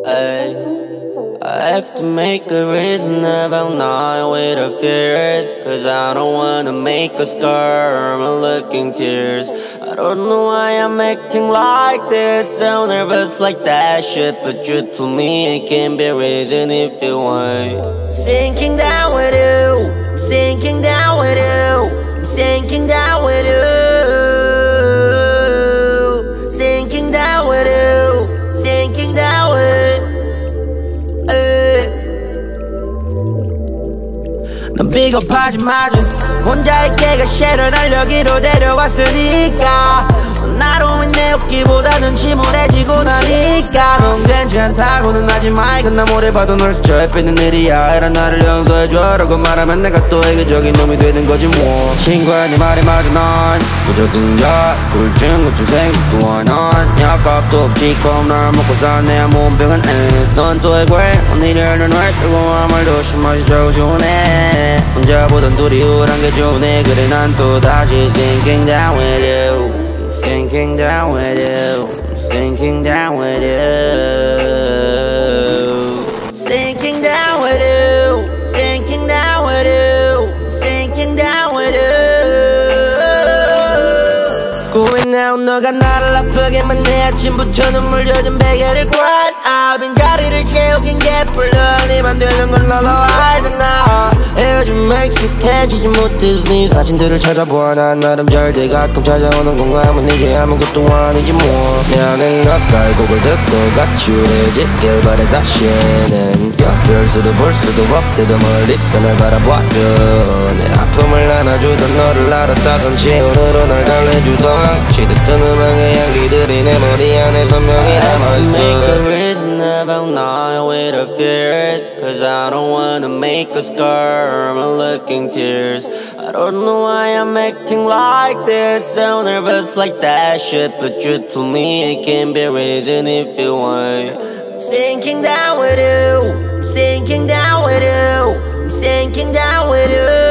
Ay, I have to make a reason about not where the fear is, 'cause I don't wanna make a scar, I'm looking tears. I don't know why I'm acting like this, so nervous like that shit, but you told me it can be reason if you want. Sinking down with you, sinking down with you, sinking down with you, sinking down with you, sinking down with 넌 비겁하지 마좀 혼자의 깨가 쉐를 날 여기로 데려왔으니까 나로 인해 웃기보다는 침울해지고 나니까 넌 괜찮다고는 하지마 이건 나 모래 봐도 널 스쳐 뺏는 일이야 이런 나를 용서해줘 라고 말하면 내가 또 애교적인 놈이 되는 거지 뭐 친구야 네 말이 맞아 넌 부적응자 굴증 같은 생각도 안한 약값도 없지 컵날 먹고 사내 몸병은 넌 또 왜 그래 오늘은 왜 뜨거운 말도 심하지 자고 좋네 혼자 보던 둘이 우울한 게 좋네 그래 난 또다시 thinking down with you sinking down with you, sinking down with you, sinking down with you, sinking down with you, sinking down with you. Going out 너가 나를 아프게만 해 아침부터 눈물 젖은 베개를 grind out 빈자리를 채우긴 개뿔러 네만 되는 건 너도 알잖아 요즘 익숙해지지 못해서 네 사진들을 찾아보아 난 나름 잘돼 가끔 찾아오는 공감은 이게 아무것도 아니지 뭐 나는 가까이 곡을 듣고 같이 우울해지길 바래 다시는 별 수도 볼 수도 없대도 멀리서 날 바라봐줘 내 아픔을 안아주던 너를 알았다던 지원으로 날 달래주던 지듣던 음악의 향기들이 내 머리 안에 선명히 남아있어 Make a reason about not where the fear is, 'cause I don't wanna make a scar, I'm looking tears. I don't know why I'm acting like this, so nervous like that shit, but you told me it can be reason if you want. Sinking down with you, sinking down with you, sinking down with you.